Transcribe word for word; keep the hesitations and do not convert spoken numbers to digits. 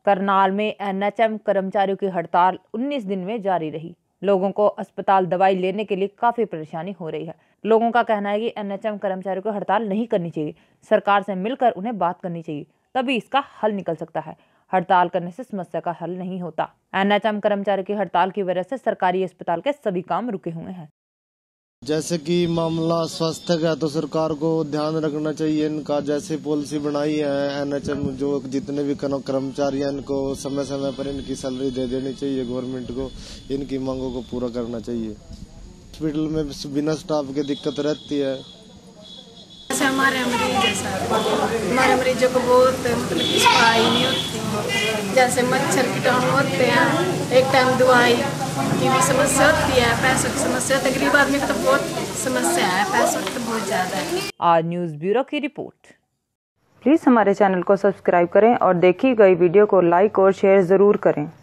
करनाल में N H M कर्मचारियों की हड़ताल उन्नीस दिन में जारी रही। लोगों को अस्पताल दवाई लेने के लिए काफी परेशानी हो रही है। लोगों का कहना है कि एन एच एम कर्मचारियों को हड़ताल नहीं करनी चाहिए, सरकार से मिलकर उन्हें बात करनी चाहिए, तभी इसका हल निकल सकता है। हड़ताल करने से समस्या का हल नहीं होता। एन एच एम कर्मचारियों की हड़ताल की वजह से सरकारी अस्पताल के सभी काम रुके हुए हैं। जैसे कि मामला स्वास्थ्य का, तो सरकार को ध्यान रखना चाहिए इनका। जैसे पॉलिसी बनाई है एन एच एम, जो जितने भी कर्मचारी हैं इनको समय समय पर इनकी सैलरी दे देनी चाहिए। गवर्नमेंट को इनकी मांगों को पूरा करना चाहिए। हॉस्पिटल में बिना स्टाफ के दिक्कत रहती है। जैसे हमारे मरीज है सर, हमारे मरीजों को बहुत मतलब सफाई नहीं होती। जैसे मच्छर कीटाणु होते हैं, एक टाइम दवाई की भी समस्या होती है, पैसों की समस्या होती है। गरीब आदमी को तो बहुत समस्या है, पैसों की तो बहुत ज़्यादा है। आज न्यूज़ ब्यूरो की रिपोर्ट। प्लीज़ हमारे चैनल को सब्सक्राइब करें और देखी गई वीडियो को लाइक और शेयर ज़रूर करें।